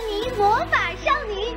妮魔法少女。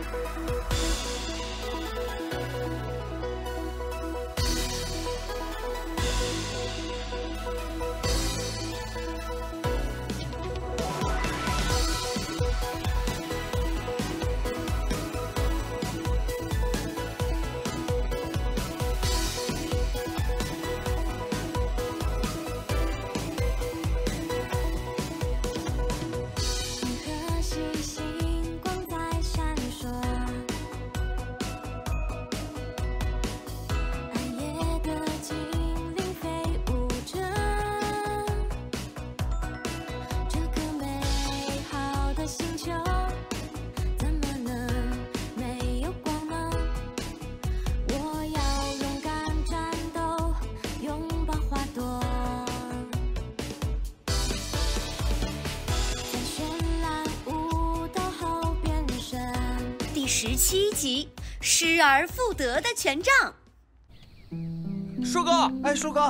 17集失而复得的权杖。 树哥，哎，树哥，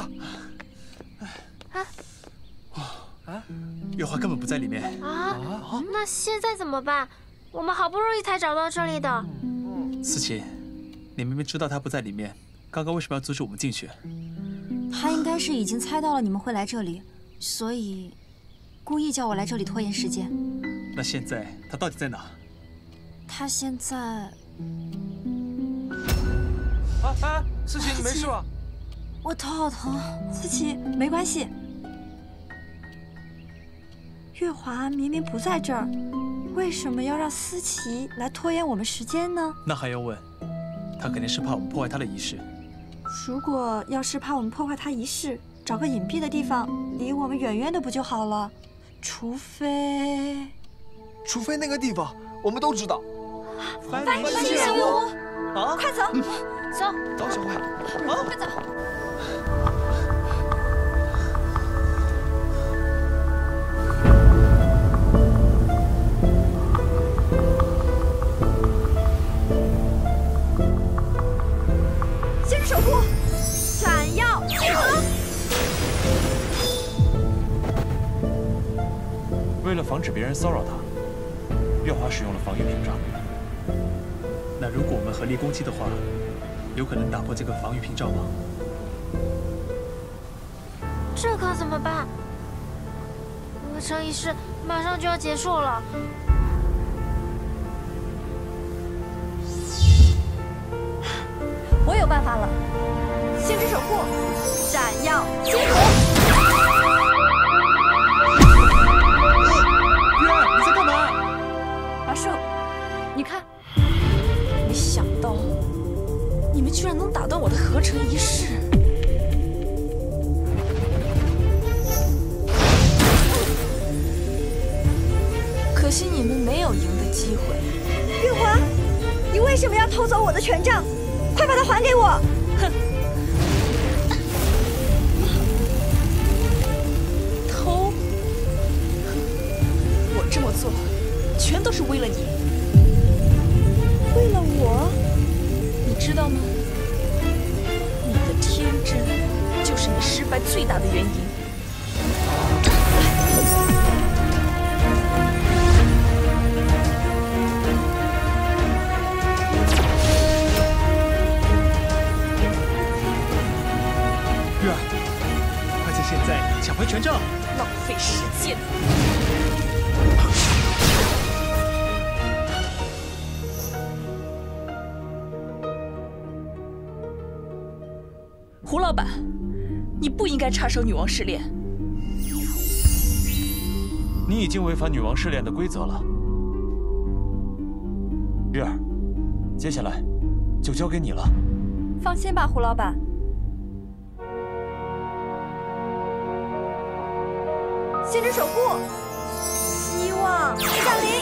月华根本不在里面啊！那现在怎么办？我们好不容易才找到这里的。 思琴，你明明知道他不在里面，刚刚为什么要阻止我们进去？ 他应该是已经猜到了你们会来这里，所以故意叫我来这里拖延时间。 那现在他到底在哪？ 他现在…… 思琪，你没事吧？ 我头好疼。思琪，没关系。月华明明不在这儿，为什么要让思琪来拖延我们时间呢？ 那还用问？他肯定是怕我们破坏他的仪式。 如果要是怕我们破坏他仪式，找个隐蔽的地方，离我们远远的不就好了？除非那个地方我们都知道。 翻译小屋，快走， 走，小慧， 快走。先手护，闪耀集合。 为了防止别人骚扰他，月华使用了防御屏障。 那如果我们合力攻击的话，有可能打破这个防御屏障吗？ 这可怎么办？合成仪式马上就要结束了。 我有办法了，星之守护，闪耀星河。 月儿，你在干嘛？ 阿树，你看。没想到你们居然能打断我的合成仪式！可惜你们没有赢的机会。月华，你为什么要偷走我的权杖？快把它还给我！哼！偷？我这么做，全都是为了你。为了我，你知道吗？你的天真就是你失败最大的原因。 月儿，快在现在抢回权杖！ 浪费时间。胡老板，你不应该插手女王试炼。 你已经违反女王试炼的规则了。月儿，接下来就交给你了。 放心吧，胡老板。星之守护，希望降临。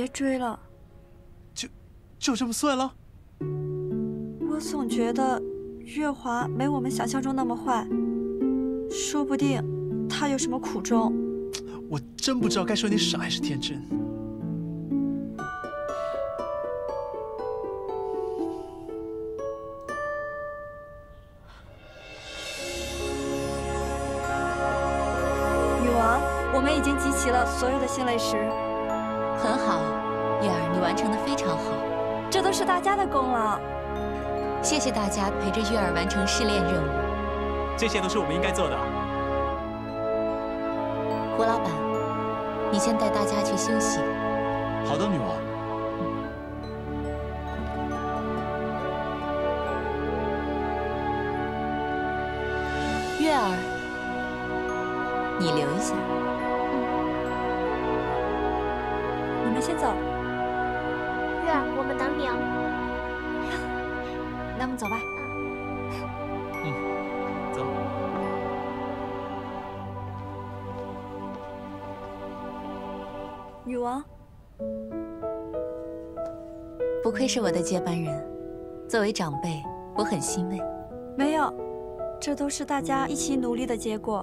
追了。 就这么算了？ 我总觉得月华没我们想象中那么坏，说不定他有什么苦衷。 我真不知道该说你傻还是天真。 女王，我们已经集齐了所有的心泪石。 很好，月儿，你完成的非常好。 这都是大家的功劳。 谢谢大家陪着月儿完成试炼任务。 这些都是我们应该做的。 胡老板，你先带大家去休息。 好的，女王。 月儿，你留一下。 你们先走。 月儿，我们等你哦。 那我们走吧。 走。 女王， 不愧是我的接班人，作为长辈，我很欣慰。 没有，这都是大家一起努力的结果。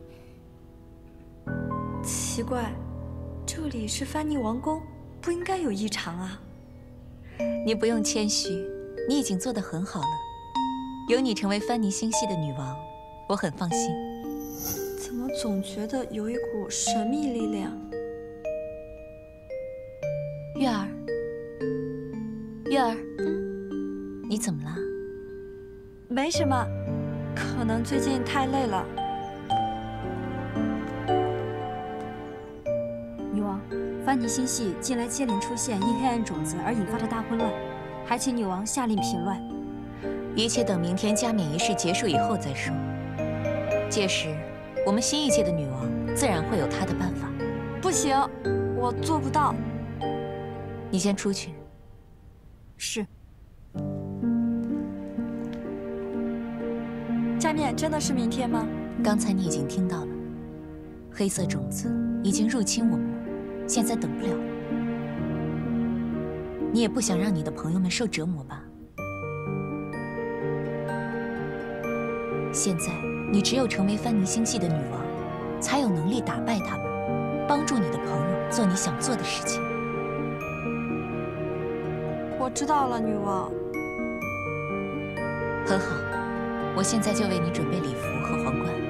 奇怪，这里是藩尼王宫，不应该有异常啊。 你不用谦虚，你已经做得很好了。有你成为藩尼星系的女王，我很放心。 怎么总觉得有一股神秘力量？ 月儿，月儿，你怎么了？ 没什么，可能最近太累了。 女王，藩尼星系近来接连出现因黑暗种子而引发的大混乱，还请女王下令平乱。 一切等明天加冕仪式结束以后再说。届时，我们新一届的女王自然会有她的办法。 不行，我做不到。 你先出去。 是。 加冕真的是明天吗？ 刚才你已经听到了，黑色种子已经入侵我们了，现在等不了了。你也不想让你的朋友们受折磨吧？现在你只有成为藩尼星系的女王，才有能力打败他们，帮助你的朋友做你想做的事情。 我知道了，女王。 很好，我现在就为你准备礼服和皇冠。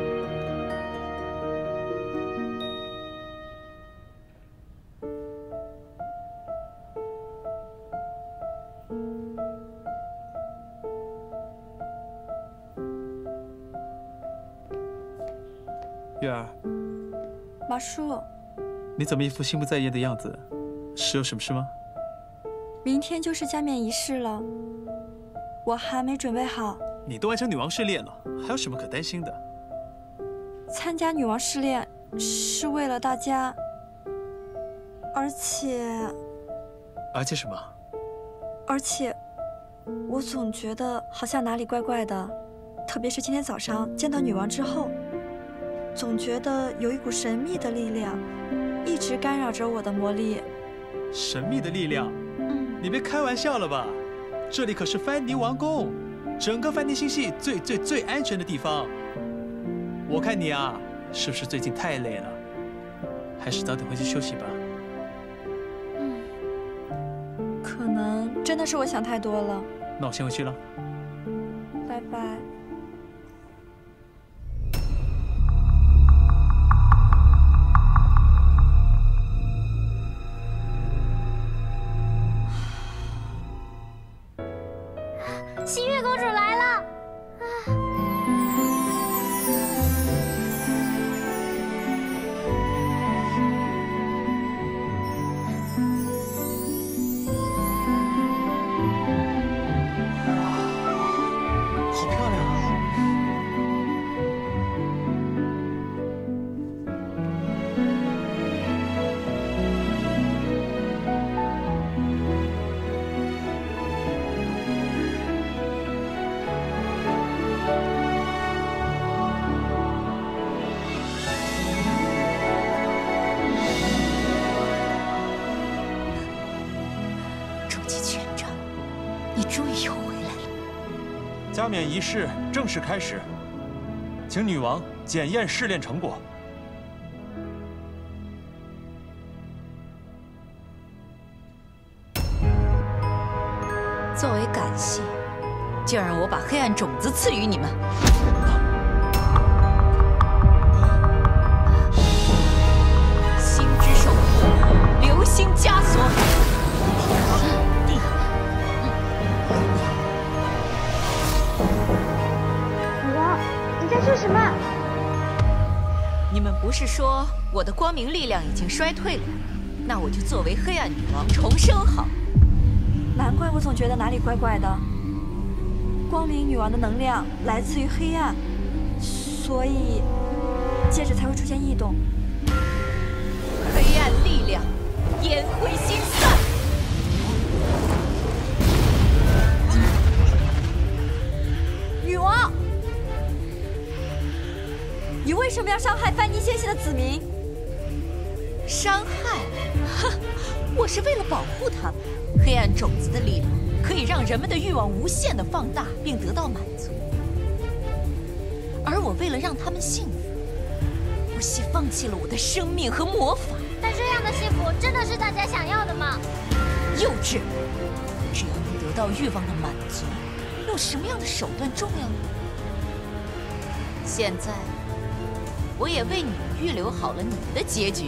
月儿， 马叔， 你怎么一副心不在焉的样子？是有什么事吗？ 明天就是加冕仪式了，我还没准备好。 你都完成女王试炼了，还有什么可担心的？ 参加女王试炼是为了大家，而且什么？ 而且，我总觉得好像哪里怪怪的，特别是今天早上见到女王之后，总觉得有一股神秘的力量一直干扰着我的魔力。 神秘的力量？你别开玩笑了吧？这里可是藩尼王宫，整个藩尼星系最安全的地方。我看你啊，是不是最近太累了？还是早点回去休息吧。 可能真的是我想太多了。 那我先回去了。 拜拜。 新月公主来了！ 好漂亮啊！ 你终于又回来了。 加冕仪式正式开始，请女王检验试炼成果。 作为感谢，就让我把黑暗种子赐予你们。星之守护，流星枷锁。 女王，你在说什么？ 你们不是说我的光明力量已经衰退了？那我就作为黑暗女王重生好。 难怪我总觉得哪里怪怪的。光明女王的能量来自于黑暗，所以戒指才会出现异动。 黑暗力量，烟灰心散。 女王，你为什么要伤害范尼星系的子民？ 伤害？哼，我是为了保护他们。黑暗种子的力量可以让人们的欲望无限的放大并得到满足，而我为了让他们幸福，不惜放弃了我的生命和魔法。 但这样的幸福真的是大家想要的吗？ 幼稚！只要能得到欲望的满足，用什么样的手段重要呢？现在，我也为你们预留好了你们的结局。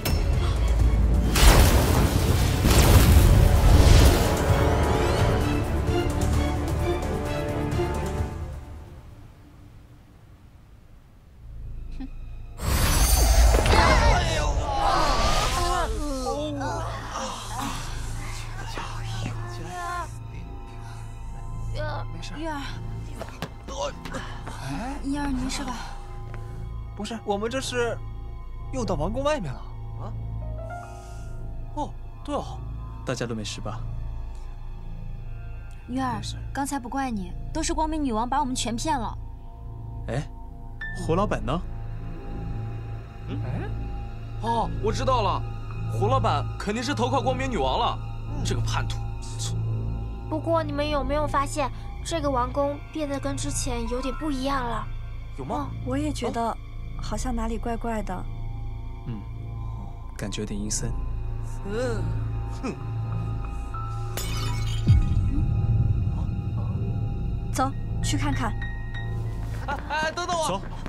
月儿，燕儿，你没事吧？ 不是，我们这是又到王宫外面了啊？ 哦，对哦，大家都没事吧？ 月儿，刚才不怪你，都是光明女王把我们全骗了。 哎，胡老板呢？ 哎， 哦，我知道了，胡老板肯定是投靠光明女王了，这个叛徒。 不过你们有没有发现，这个王宫变得跟之前有点不一样了？ 有吗？ 我也觉得，好像哪里怪怪的。 嗯，感觉有点阴森。 走，去看看。 哎，等等我。 走。